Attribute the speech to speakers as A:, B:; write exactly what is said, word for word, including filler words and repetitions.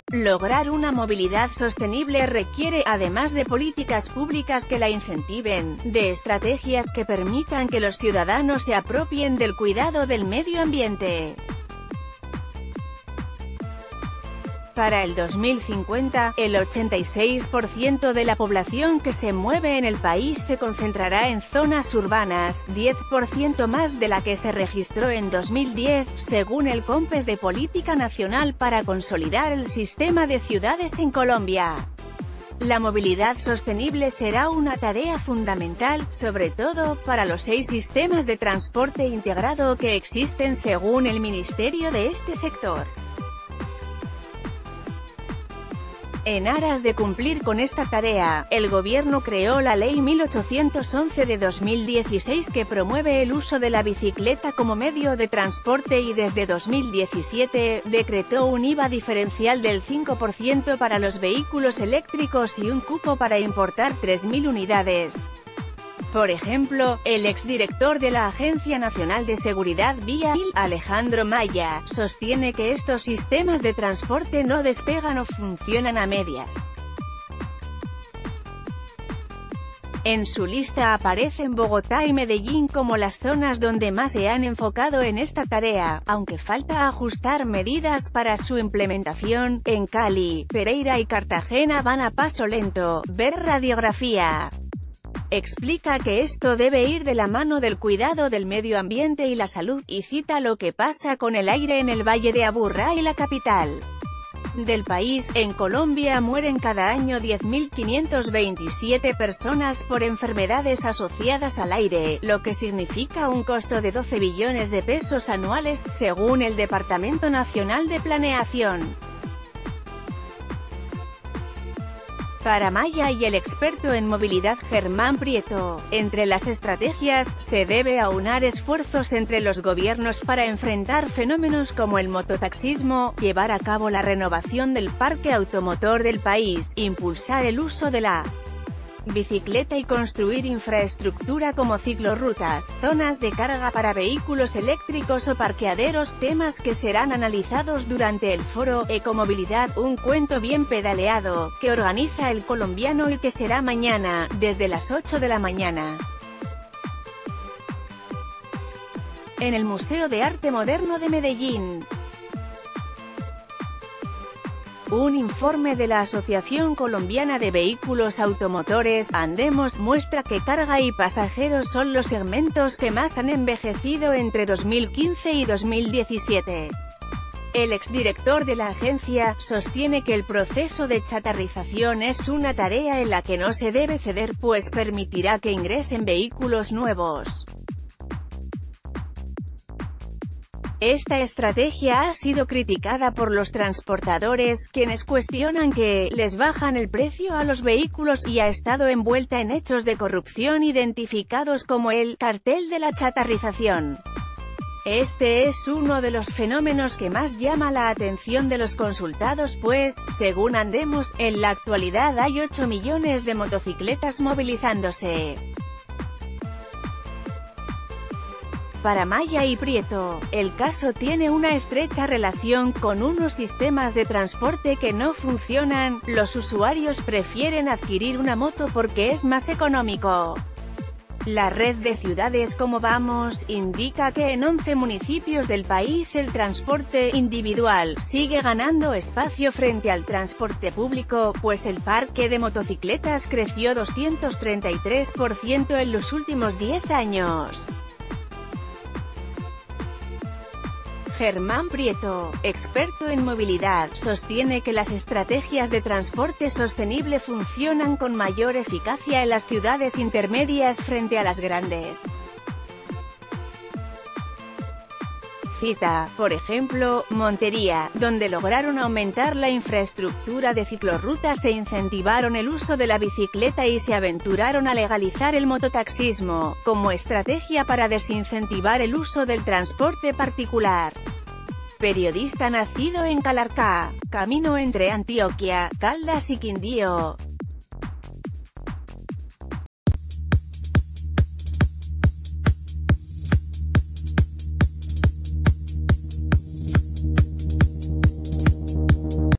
A: Lograr una movilidad sostenible requiere, además de políticas públicas que la incentiven, de estrategias que permitan que los ciudadanos se apropien del cuidado del medio ambiente. Para el dos mil cincuenta, el ochenta y seis por ciento de la población que se mueve en el país se concentrará en zonas urbanas, diez por ciento más de la que se registró en dos mil diez, según el COMPES de Política Nacional para consolidar el sistema de ciudades en Colombia. La movilidad sostenible será una tarea fundamental, sobre todo, para los seis sistemas de transporte integrado que existen según el ministerio de este sector. En aras de cumplir con esta tarea, el gobierno creó la Ley mil ochocientos once de dos mil dieciséis que promueve el uso de la bicicleta como medio de transporte y desde dos mil diecisiete, decretó un I V A diferencial del cinco por ciento para los vehículos eléctricos y un cupo para importar tres mil unidades. Por ejemplo, el exdirector de la Agencia Nacional de Seguridad Vial, Alejandro Maya, sostiene que estos sistemas de transporte no despegan o funcionan a medias. En su lista aparecen Bogotá y Medellín como las zonas donde más se han enfocado en esta tarea, aunque falta ajustar medidas para su implementación. En Cali, Pereira y Cartagena van a paso lento. Ver radiografía. Explica que esto debe ir de la mano del cuidado del medio ambiente y la salud, y cita lo que pasa con el aire en el Valle de Aburrá y la capital del país. En Colombia mueren cada año diez mil quinientas veintisiete personas por enfermedades asociadas al aire, lo que significa un costo de doce billones de pesos anuales, según el Departamento Nacional de Planeación. Para Maya y el experto en movilidad Germán Prieto, entre las estrategias, se debe aunar esfuerzos entre los gobiernos para enfrentar fenómenos como el mototaxismo, llevar a cabo la renovación del parque automotor del país, impulsar el uso de la bicicleta y construir infraestructura como ciclorrutas, zonas de carga para vehículos eléctricos o parqueaderos, temas que serán analizados durante el foro Ecomovilidad, un cuento bien pedaleado, que organiza El Colombiano y que será mañana, desde las ocho de la mañana. En el Museo de Arte Moderno de Medellín. Un informe de la Asociación Colombiana de Vehículos Automotores, Andemos, muestra que carga y pasajeros son los segmentos que más han envejecido entre dos mil quince y dos mil diecisiete. El exdirector de la agencia sostiene que el proceso de chatarrización es una tarea en la que no se debe ceder, pues permitirá que ingresen vehículos nuevos. Esta estrategia ha sido criticada por los transportadores, quienes cuestionan que les bajan el precio a los vehículos, y ha estado envuelta en hechos de corrupción identificados como el cartel de la chatarrización. Este es uno de los fenómenos que más llama la atención de los consultados, pues, según Andemos, en la actualidad hay ocho millones de motocicletas movilizándose. Para Maya y Prieto, el caso tiene una estrecha relación con unos sistemas de transporte que no funcionan. Los usuarios prefieren adquirir una moto porque es más económico. La red de ciudades Como Vamos indica que en once municipios del país el transporte individual sigue ganando espacio frente al transporte público, pues el parque de motocicletas creció doscientos treinta y tres por ciento en los últimos diez años. Germán Prieto, experto en movilidad, sostiene que las estrategias de transporte sostenible funcionan con mayor eficacia en las ciudades intermedias frente a las grandes. Cita, por ejemplo, Montería, donde lograron aumentar la infraestructura de ciclorrutas e incentivaron el uso de la bicicleta y se aventuraron a legalizar el mototaxismo, como estrategia para desincentivar el uso del transporte particular. Periodista nacido en Calarcá, camino entre Antioquia, Caldas y Quindío.